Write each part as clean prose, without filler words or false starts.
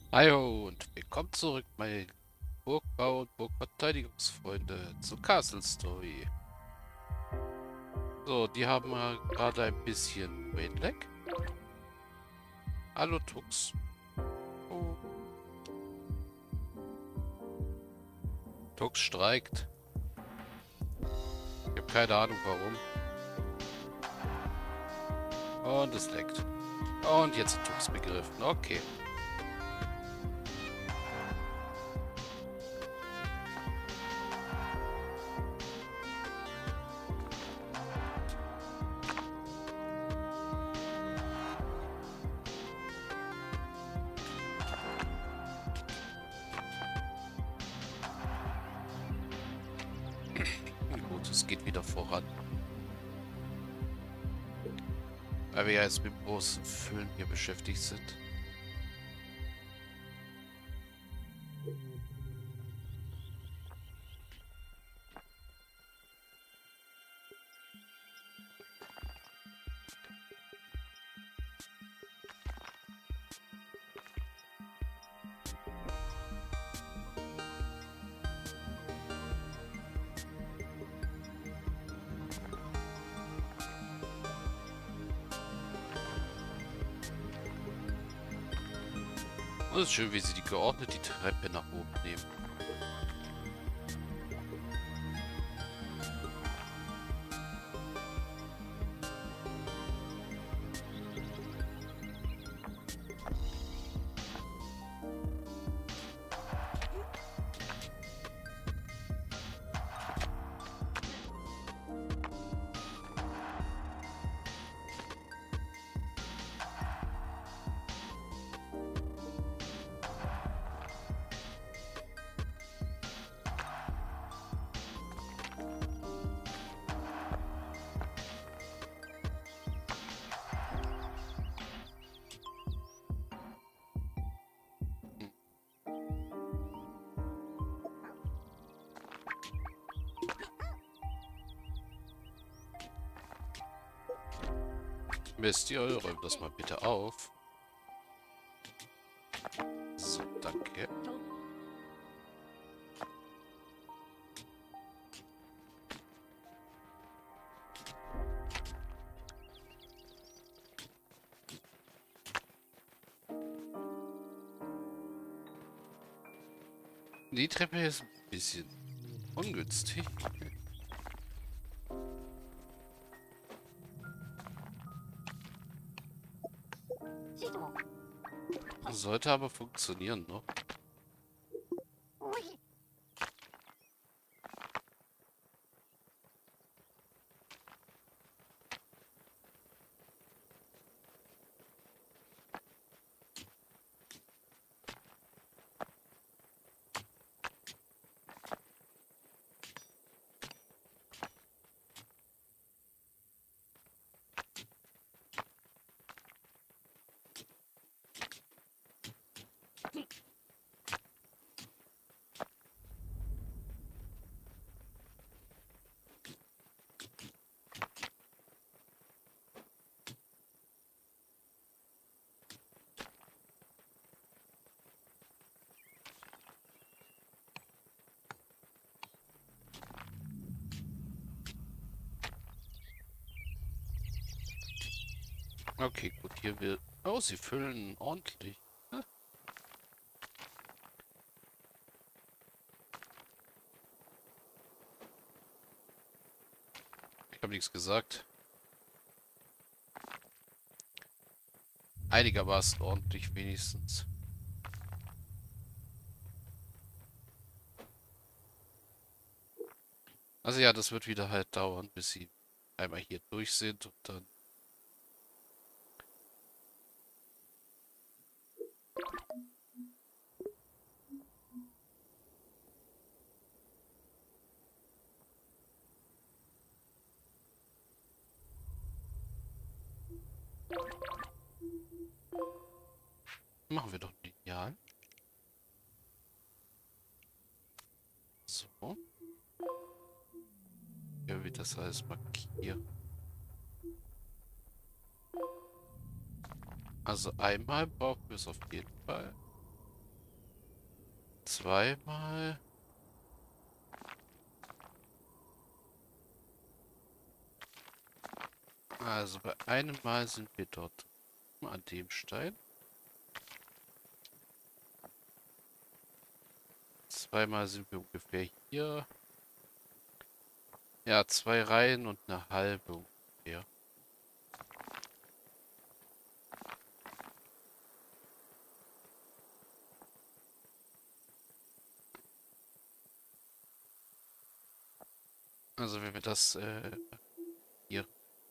Hallo und willkommen zurück, meine Burgbau- und Burgverteidigungsfreunde, zu Castle Story. So, die haben gerade ein bisschen Brainlag. Hallo Tux. Oh, Tux streikt. Ich habe keine Ahnung warum. Und es leckt. Und jetzt hat Tux begriffen. Okay. Gut, es geht wieder voran. Weil wir ja jetzt mit dem großen Füllen hier beschäftigt sind. Und es ist schön, wie sie die geordnet die Treppe nach oben nehmen. Wisst ihr, räumt das mal bitte auf. So, danke. Die Treppe ist ein bisschen ungünstig. Sollte aber funktionieren, ne? Okay, gut, hier will... Oh, sie füllen ordentlich. Hm, ich habe nichts gesagt. Einigermaßen ordentlich wenigstens. Also ja, das wird wieder halt dauern, bis sie einmal hier durch sind und dann... Machen wir doch lineal. So. Hier wird das alles markieren. Also einmal brauchen wir es auf jeden Fall. zweimal. Also bei einem Mal sind wir dort an dem Stein. Zweimal sind wir ungefähr hier. Ja, 2 Reihen und eine halbe ungefähr. Also wenn wir das hier.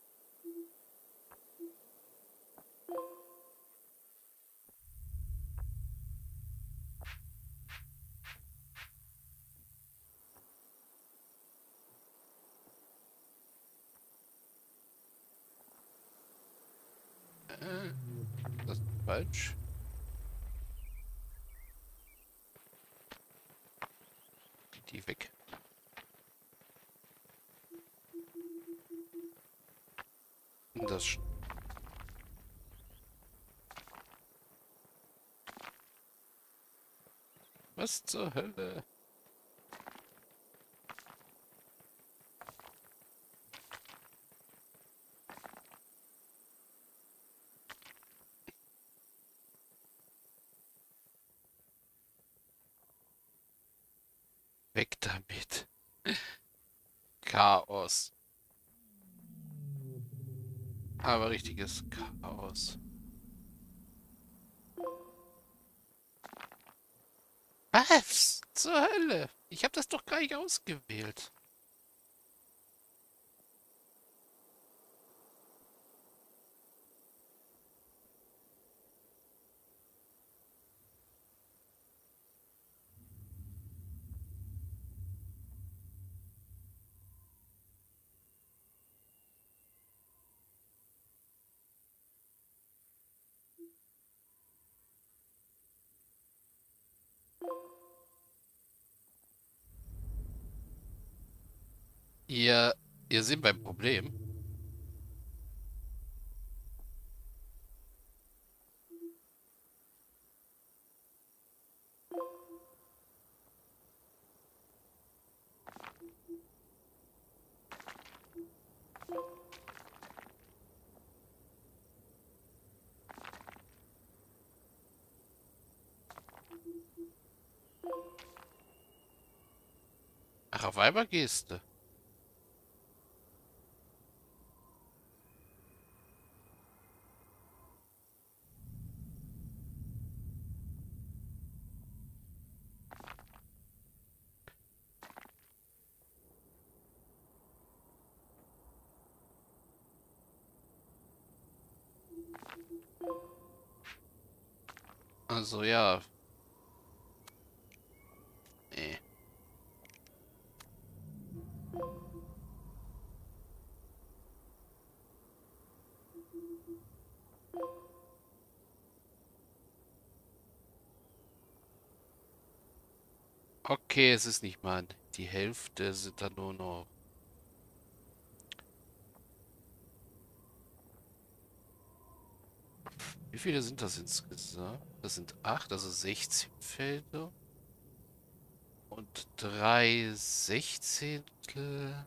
Das ist falsch. Die weg. Das. Was zur Hölle? Weg damit. Chaos. Aber richtiges Chaos. Was zur Hölle? Ich habe das doch gar nicht ausgewählt. Ihr, ihr seht beim Problem. Ach, auf einmal gehst du. Also ja. Nee. Okay, es ist nicht mal die Hälfte, sind dann nur noch. Wie viele sind das insgesamt? Das sind 8, also 16 Felder. Und 3 Sechzehntel.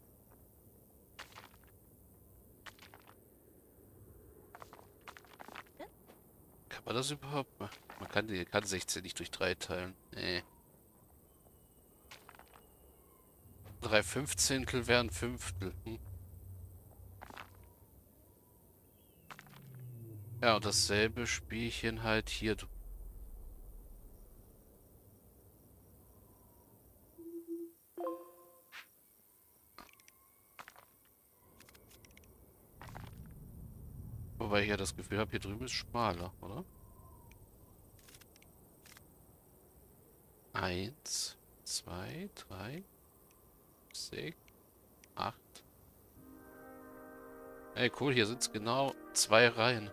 Kann man das überhaupt machen? Man kann 16 nicht durch 3 teilen. Nee. 3 Fünfzehntel wären Fünftel. Hm. Ja, und dasselbe Spielchen halt hier. Wobei ich ja das Gefühl habe, hier drüben ist schmaler, oder? 1, 2, 3, 6, 8. Ey, cool, hier sind es genau 2 Reihen.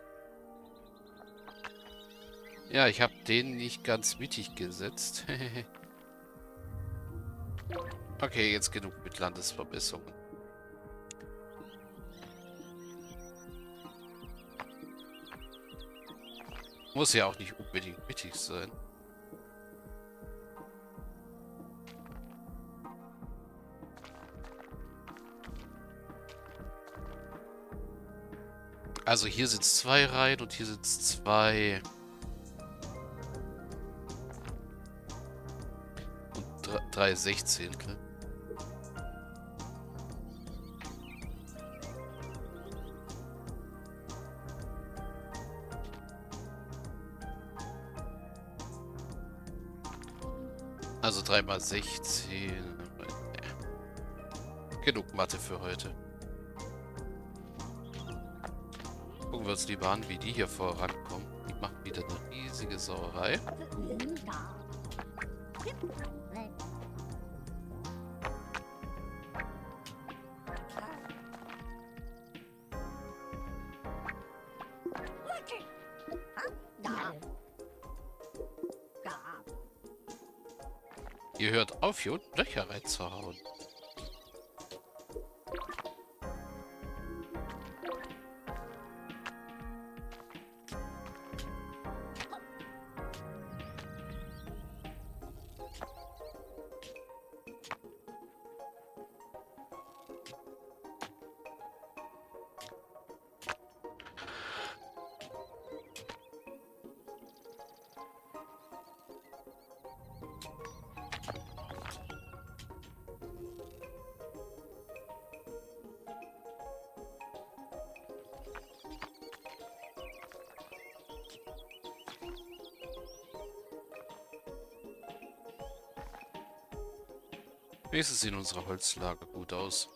Ja, ich habe den nicht ganz mittig gesetzt. Okay, jetzt genug mit Landesverbesserungen. Muss ja auch nicht unbedingt mittig sein. Also hier sind es 2 Reihen und hier sind es 2 und 3 Sechzehntel. Also 3 mal 16. Genug Mathe für heute. Gucken wir uns lieber an, wie die hier vorankommen. Die machen wieder eine riesige Sauerei. Ihr hört auf, hier unten Löcher reinzuhauen. Wenigstens sehen unsere Holzlager gut aus.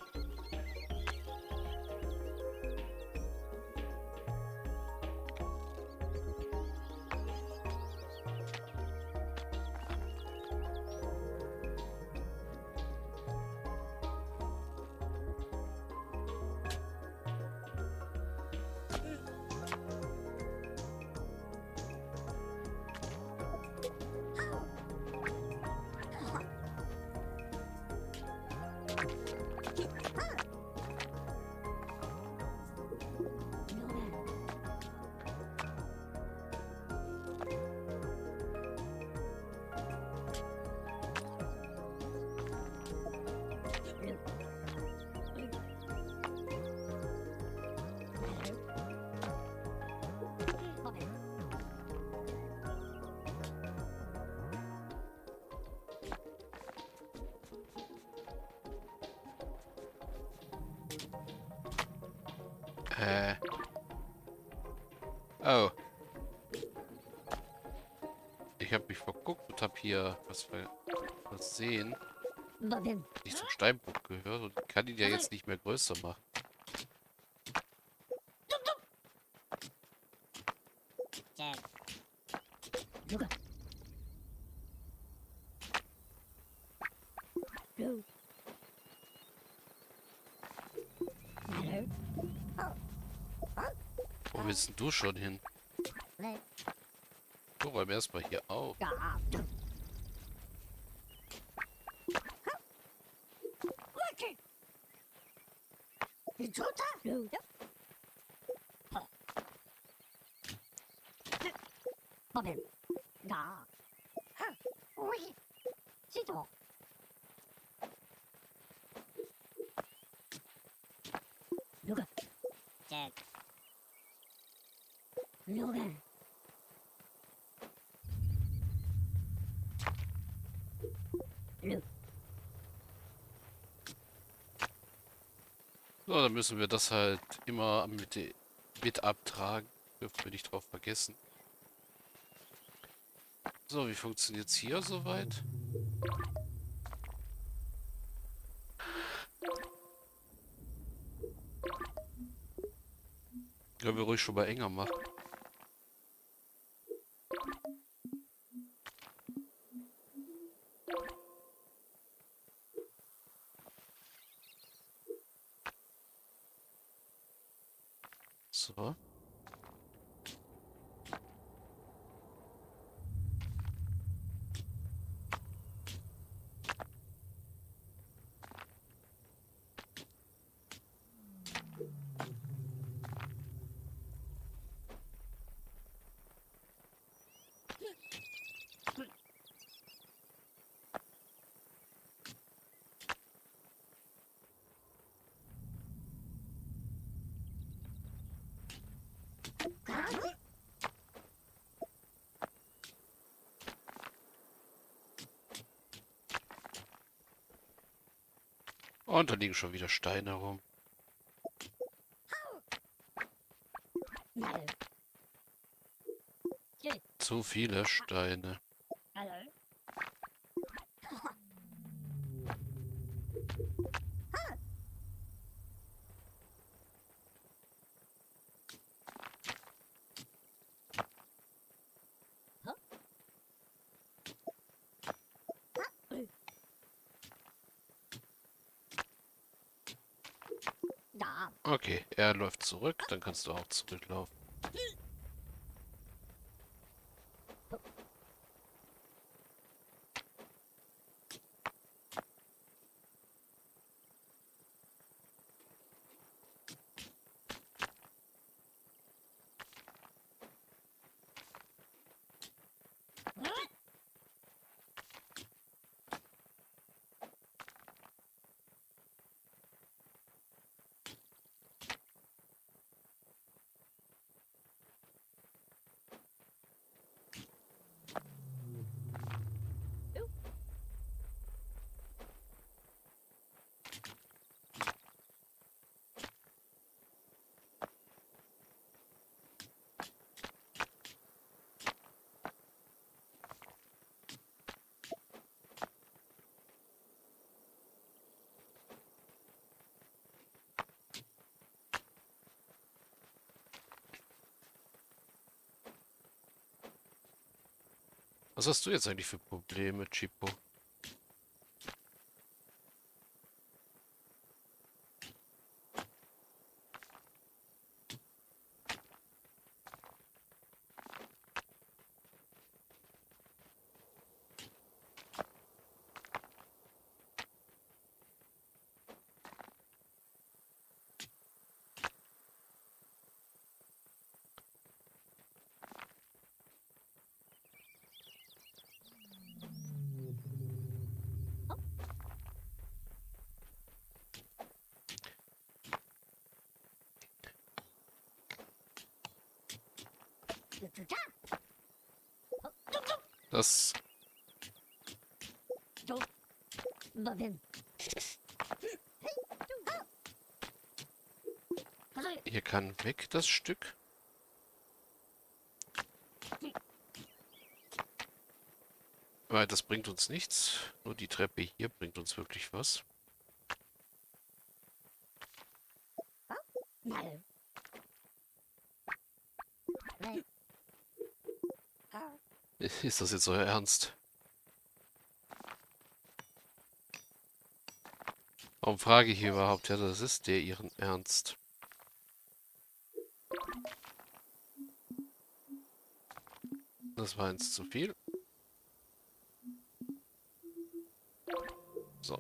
Oh. Ich habe mich verguckt und habe hier was versehen. Nicht zum Steinbruch gehört und kann ihn ja jetzt nicht mehr größer machen. Wo willst denn du schon hin? Du räum erstmal hier auf. So, dann müssen wir das halt immer mit abtragen. Dürfen wir nicht drauf vergessen. So, wie funktioniert es hier soweit? Können wir ruhig schon mal enger machen. So. Und da liegen schon wieder Steine rum. Zu viele Steine. Okay, er läuft zurück, dann kannst du auch zurücklaufen. Was hast du jetzt eigentlich für Probleme, Chipo? Das hier kann weg, das Stück. Weil das bringt uns nichts. Nur die Treppe hier bringt uns wirklich was. Ist das jetzt euer Ernst? Warum frage ich überhaupt? Ja, das ist der ihren Ernst. Das war eins zu viel. So.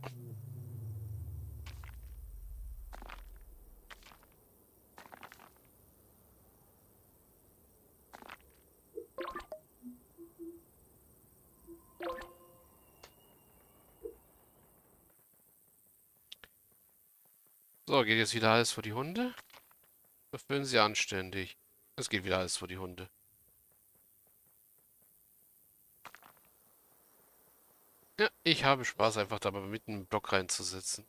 So, geht jetzt wieder alles vor die Hunde? Befüllen Sie anständig. Es geht wieder alles vor die Hunde. Ja, ich habe Spaß, einfach da mal mitten im Block reinzusetzen.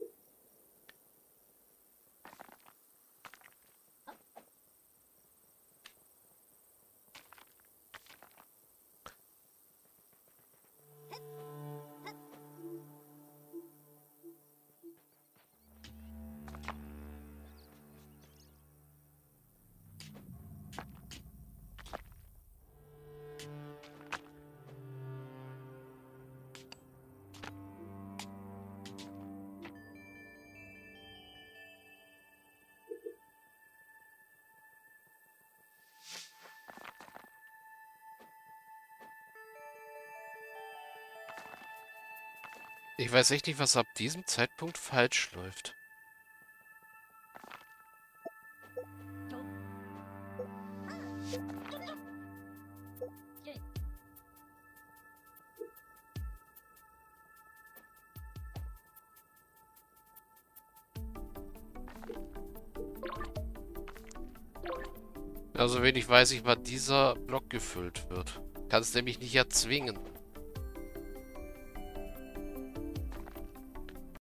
Ich weiß echt nicht, was ab diesem Zeitpunkt falsch läuft. Also wenig weiß ich, wann dieser Block gefüllt wird. Kann es nämlich nicht erzwingen.